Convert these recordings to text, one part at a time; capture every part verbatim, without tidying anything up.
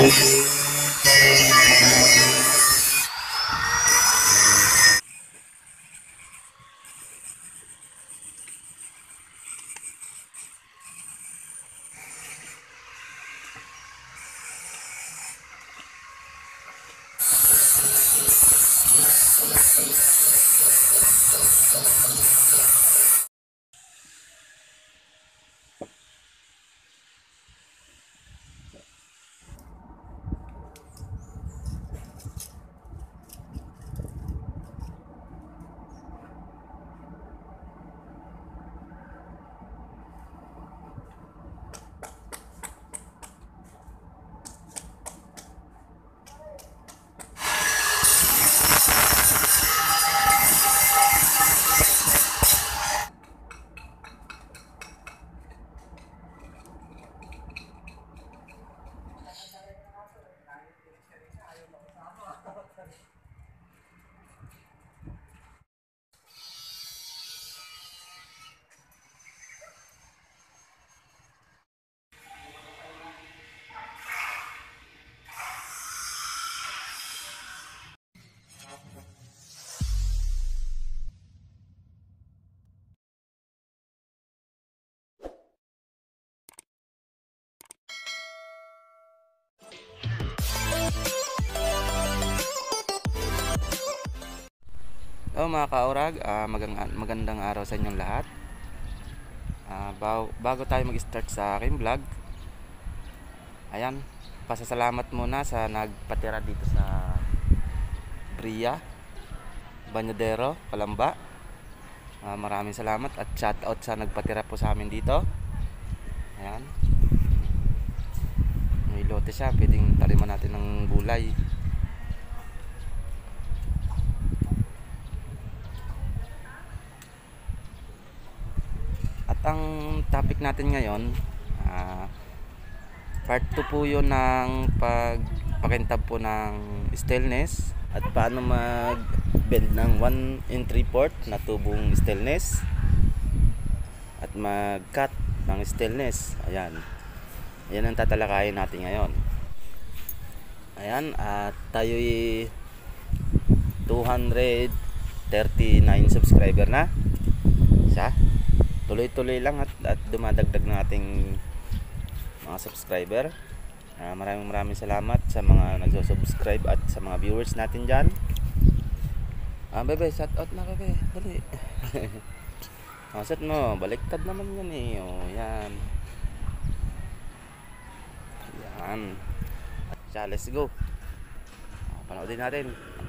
Oh mga kaurag, uh, magang, magandang araw sa inyong lahat. uh, bago, bago tayo mag-start sa aking vlog, ayan, pasasalamat muna sa nagpatira dito sa Bria, Banyadero, Calamba. uh, Maraming salamat at shout out sa nagpatira po sa amin dito. Ayan, may lote siya, pwedeng taliman natin ng gulay. Ang topic natin ngayon, uh, part two po yun ng pagpakintab po ng stainless at paano mag bend ng one and three fourth na tubong stainless at mag cut ng stainless. Ayan, ayan ang tatalakayin natin ngayon. Ayan, at tayo'y two hundred thirty-nine subscriber na siya. Tuloy-tuloy lang at, at dumadagdag ng ating mga subscriber. uh, Maraming maraming salamat sa mga nagsusubscribe at sa mga viewers natin dyan. Ah, bebe, shout out na bebe, dali. Masat mo, baliktad naman yan eh. O, yan. Yan. At siya, let's go. uh, Panoodin natin.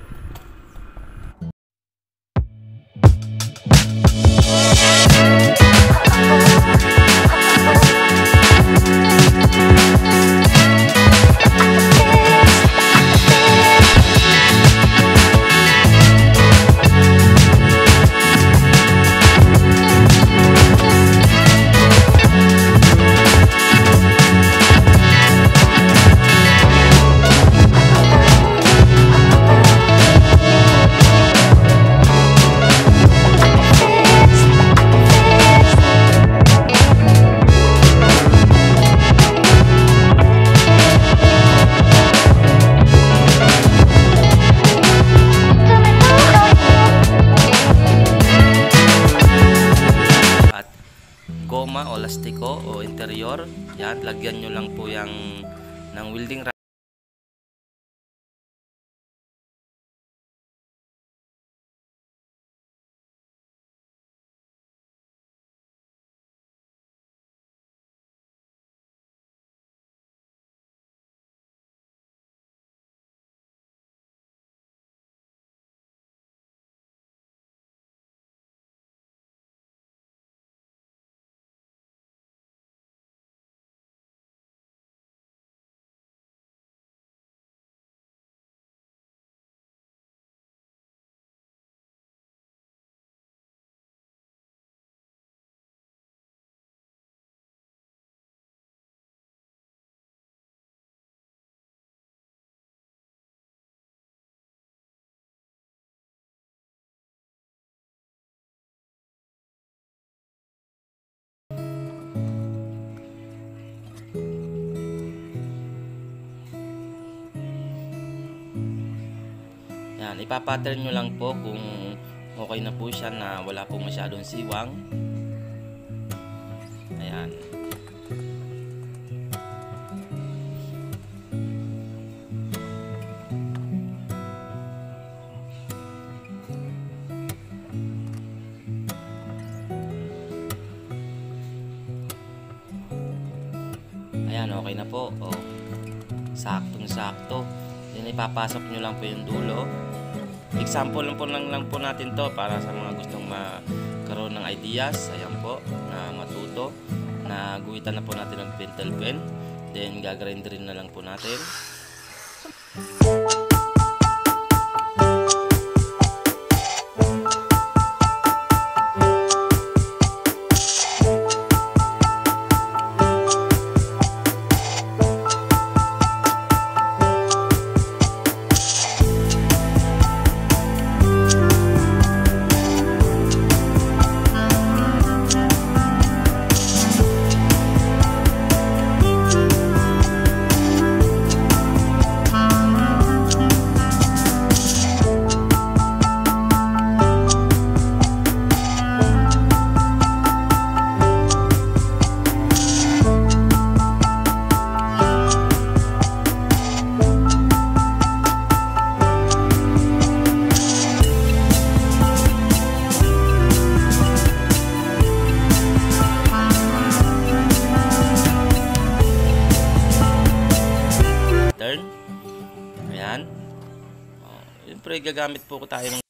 Goma o lastiko o interior, yan, lagyan nyo lang po yung ng welding Yan, ipapattern nyo lang po kung okay na po siya na wala po masyadong siwang. Ayan. Ayan, okay na po. Oh, saktong-sakto. Then ipapasok nyo lang po yung dulo. Example lang po lang, lang po natin to para sa mga gustong magkaroon ng ideas. Ayan po, na matuto. Na guhitan na po natin ng pentel pen. Then gagrinderin na lang po natin. Ayan. Oh, siyempre gagamit po ko tayo ng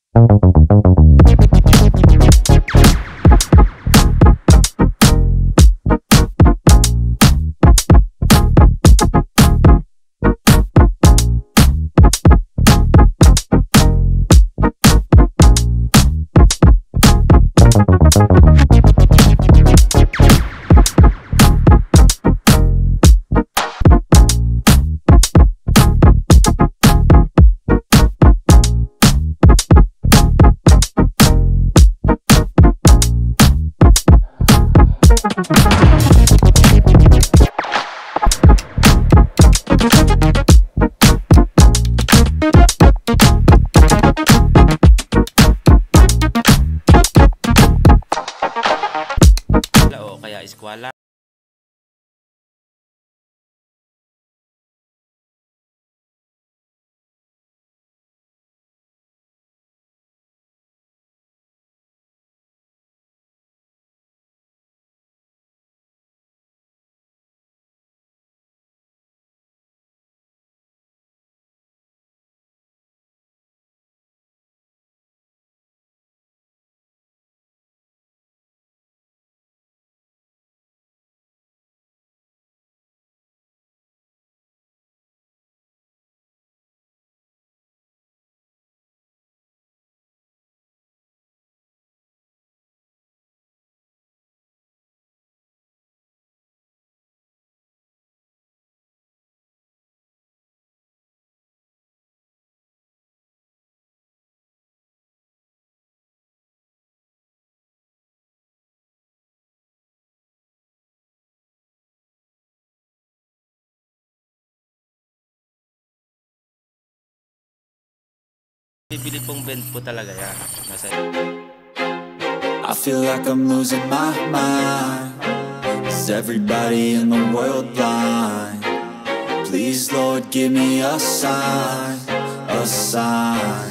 o kaya eskwela. Bibili pong bend po talaga yan. Nasa I feel like I'm losing my mind. Is everybody in the world blind? Please, Lord, give me a sign, a sign.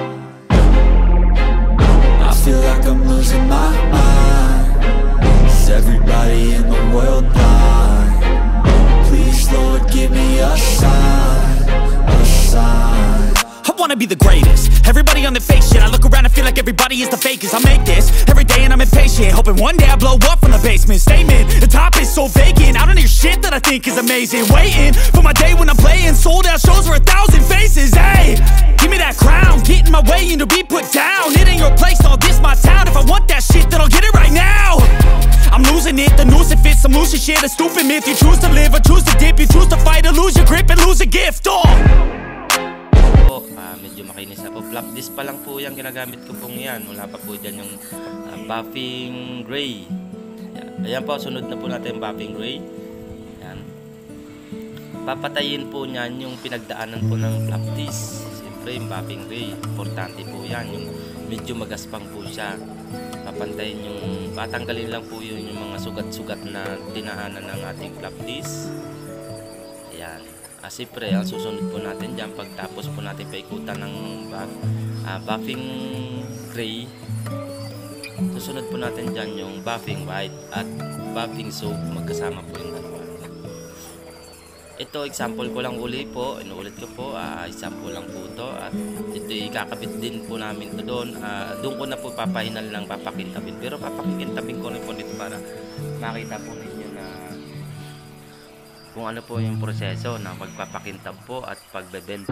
I feel like I'm losing my mind. Is everybody in the world blind? Please, Lord, give me a sign, a sign. I wanna be the greatest. Everybody on the fake shit. I look around and feel like everybody is the fakest. I make this every day and I'm impatient, hoping one day I blow up from the basement. Statement, the top is so vacant. I don't hear shit that I think is amazing. Waiting for my day when I'm playing sold out shows for a thousand faces. Hey, give me that crown, get in my way and to be put down. It ain't your place, all this my town. If I want that shit, then I'll get it right now. I'm losing it, the noose it fits. I'm losing shit, a stupid myth. You choose to live or choose to dip. You choose to fight or lose your grip and lose a gift. Oh, po, uh, medyo makinis na po. Flap disc pa lang po yung ginagamit ko pong yan. Wala pa po dyan yung uh, buffing gray. Ayan. Ayan po, sunod na po natin yung buffing gray. Ayan. Papatayin po niyan yung pinagdaanan po ng flap disc. Siyempre. frame, buffing ray. Importante po yan, yung medyo magaspang po siya. Papantayin yung, patanggalin lang po yun yung mga sugat-sugat na tinahanan ng ating flap disc. Ayan. Ah, siyempre, ang susunod po natin dyan, pagtapos po natin paikutan ng buff, ah, buffing gray, susunod po natin dyan yung buffing white at buffing soap, magkasama po yung dalawa. Ito, example ko lang uli po, inuulit ko po, uh, example lang po ito, at ito ikakabit din po namin ito doon. Uh, doon ko na po papahinal ng papakintabin, pero papakintabin ko rin po dito para makita po ninyo na kung ano po yung proseso ng pagpapakintab po at pagbebend.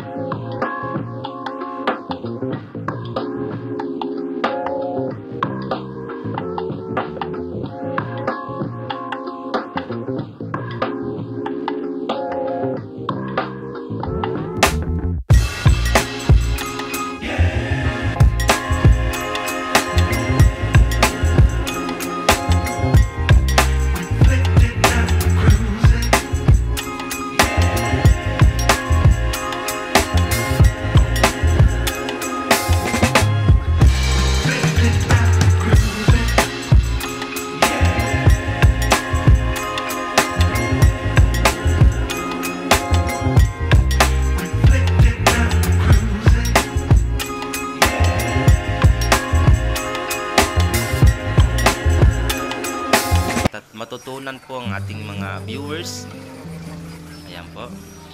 Matutunan po ang ating mga viewers. Ayan po.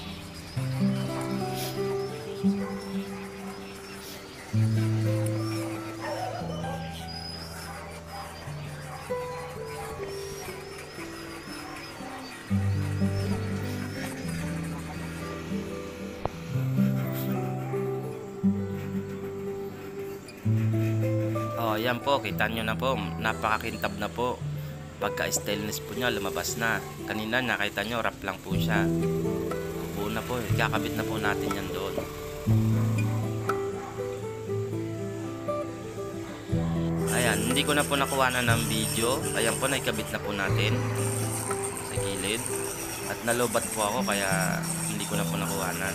Oh, ayan po, kita nyo na po, napakakintab na po. Pagka stainless po niya, lumabas na. Kanina nakita nyo, wrap lang po siya. Buo na po, kakabit na po natin yan doon. Ayan, hindi ko na po nakuhanan ng video. Ayan po, naikabit na po natin sa gilid. At nalobat po ako, kaya hindi ko na po nakuhanan.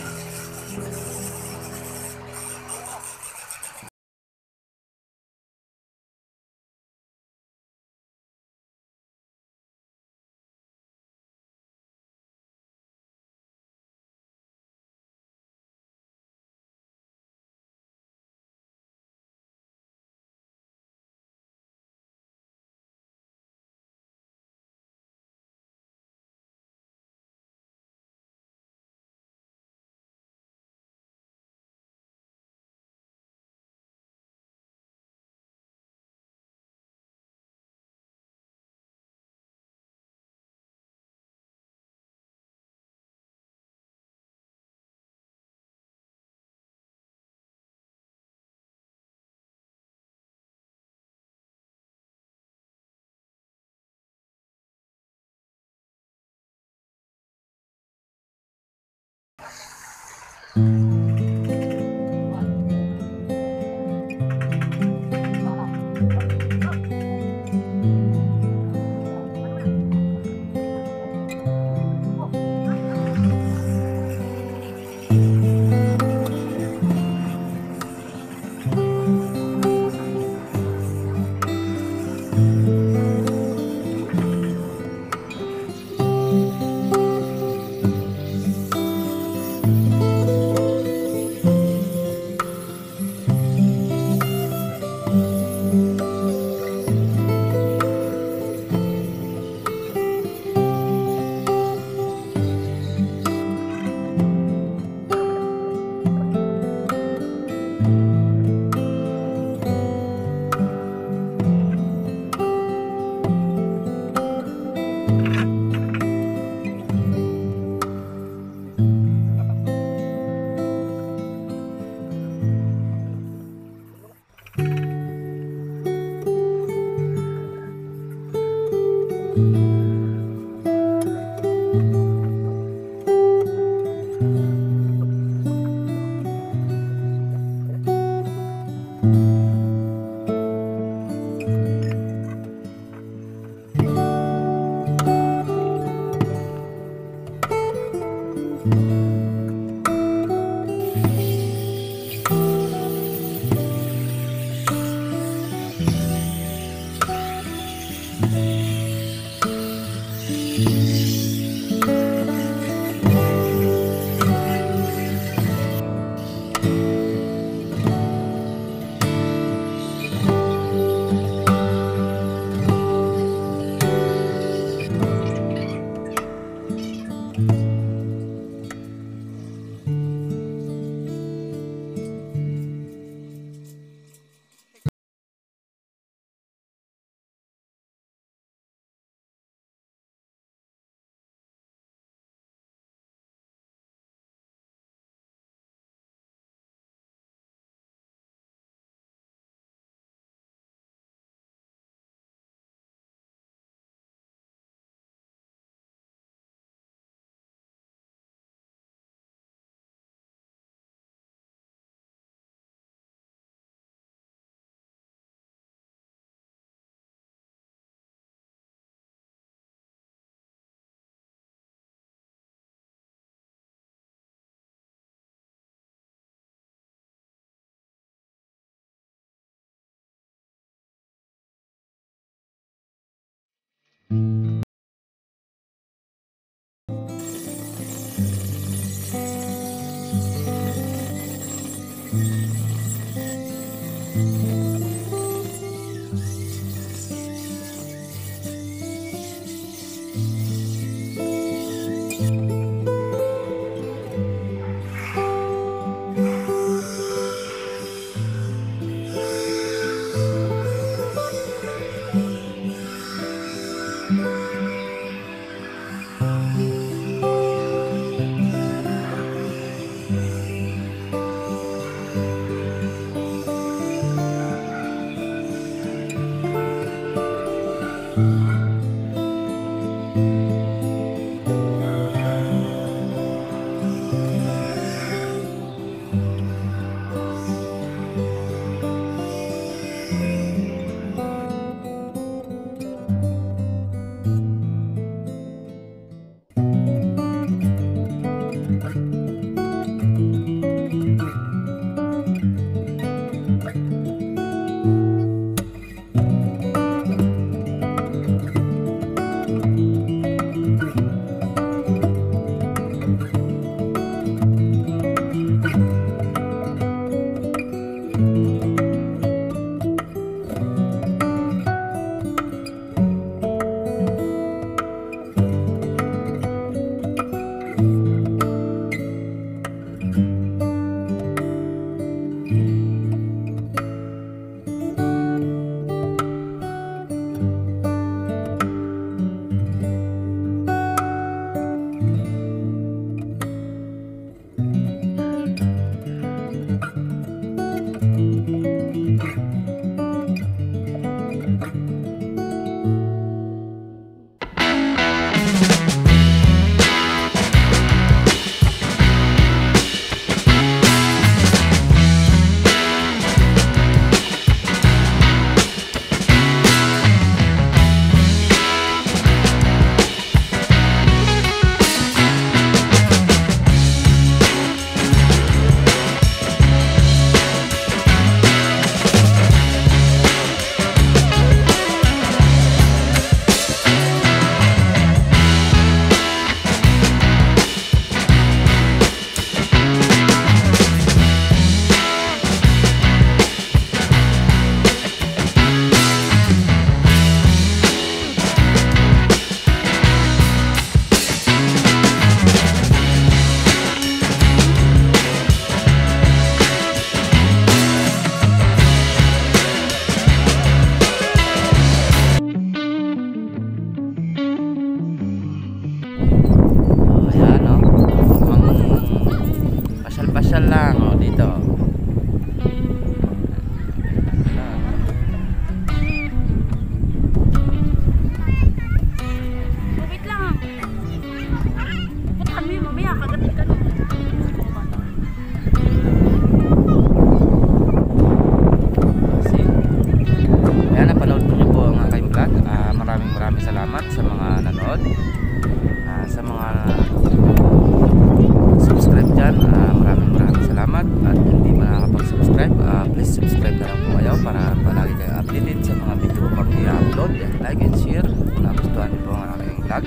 like and share kung nagustuhan niyo po ang aking vlog.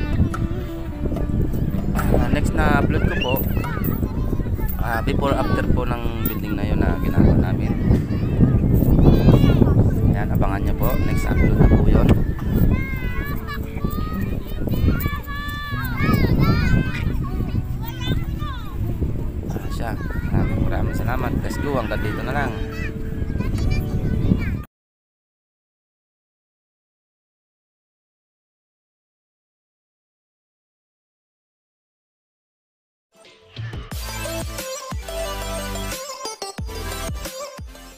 Uh, next na upload ko po uh, before after po ng building na yun na ginagawa namin. Yan, abangan nyo po, next upload na po yun. Uh, siya, maraming maraming salamat. Let's go, hanggang dito na lang.